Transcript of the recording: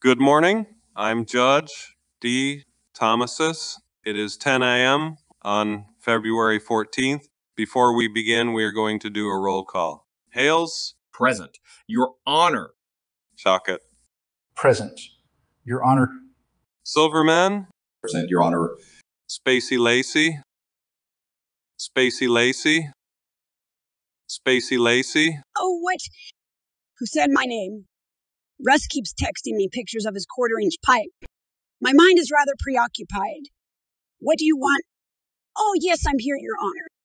Good morning. I'm Judge D. Thomasis. It is 10 a.m. on February 14th. Before we begin, we are going to do a roll call. Hales? Present. Your Honor. Chalkett? Present. Your Honor. Silverman? Present, Your Honor. Spacey Lacey? Spacey Lacey? Spacey Lacey? Oh, what? Who said my name? Russ keeps texting me pictures of his quarter-inch pipe. My mind is rather preoccupied. What do you want? Oh, yes, I'm here, Your Honor.